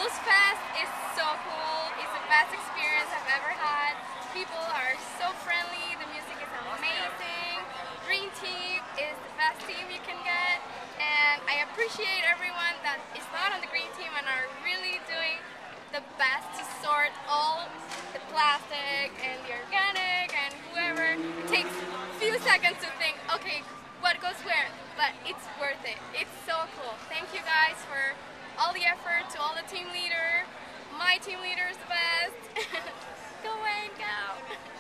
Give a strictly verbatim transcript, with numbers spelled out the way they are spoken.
Blues Fest is so cool. It's the best experience I've ever had. People are so friendly. The music is amazing. Green Team is the best team you can get. And I appreciate everyone that is not on the Green Team and are really doing the best to sort all the plastic and the organic and whoever. It takes a few seconds to think, okay, what goes where? But it's worth it. It's so cool. Thank you guys for all the effort, to all the team leader. My team leader is the best. Go Wayne, go!